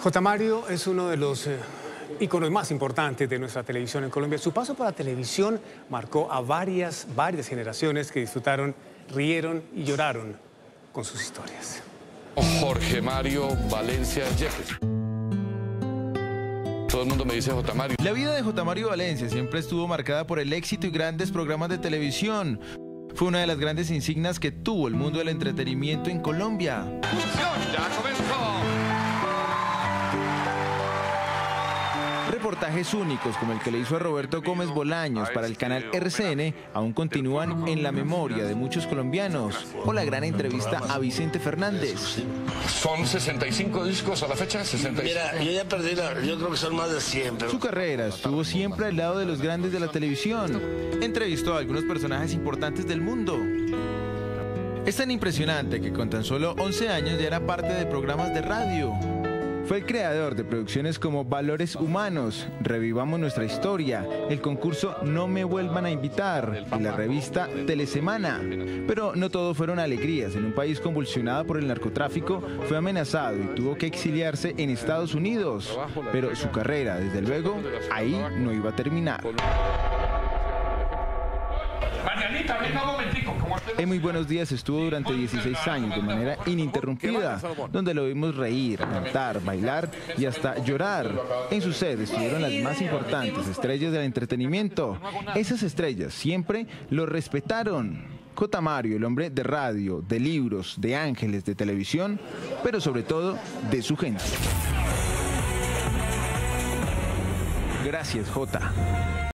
J. Mario es uno de los íconos más importantes de nuestra televisión en Colombia. Su paso por la televisión marcó a varias generaciones que disfrutaron, rieron y lloraron con sus historias. Jorge Mario Valencia Yepes. Todo el mundo me dice J. Mario. La vida de J. Mario Valencia siempre estuvo marcada por el éxito y grandes programas de televisión. Fue una de las grandes insignias que tuvo el mundo del entretenimiento en Colombia. ¡Ya comenzó! Reportajes únicos como el que le hizo a Roberto Gómez Bolaños para el canal RCN aún continúan en la memoria de muchos colombianos, o la gran entrevista a Vicente Fernández. ¿Son 65 discos a la fecha? 65. Mira, yo ya perdí yo creo que son más de 100. Pero... Su carrera estuvo siempre al lado de los grandes de la televisión. Entrevistó a algunos personajes importantes del mundo. Es tan impresionante que con tan solo 11 años ya era parte de programas de radio. Fue el creador de producciones como Valores Humanos, Revivamos Nuestra Historia, el concurso No Me Vuelvan a Invitar y la revista Telesemana. Pero no todo fueron alegrías. En un país convulsionado por el narcotráfico, fue amenazado y tuvo que exiliarse en Estados Unidos. Pero su carrera, desde luego, ahí no iba a terminar. En Muy Buenos Días estuvo durante 16 años de manera ininterrumpida, donde lo vimos reír, cantar, bailar y hasta llorar. En su set estuvieron las más importantes estrellas del entretenimiento. Esas estrellas siempre lo respetaron. J. Mario, el hombre de radio, de libros, de ángeles, de televisión, pero sobre todo de su gente. Gracias, J.